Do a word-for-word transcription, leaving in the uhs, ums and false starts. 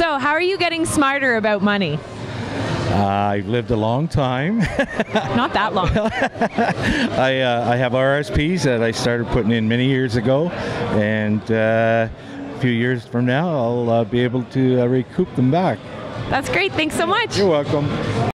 So how are you getting smarter about money? Uh, I've lived a long time. Not that long. I, uh, I have R S Ps that I started putting in many years ago, and uh, a few years from now I'll uh, be able to uh, recoup them back. That's great. Thanks so much. You're welcome.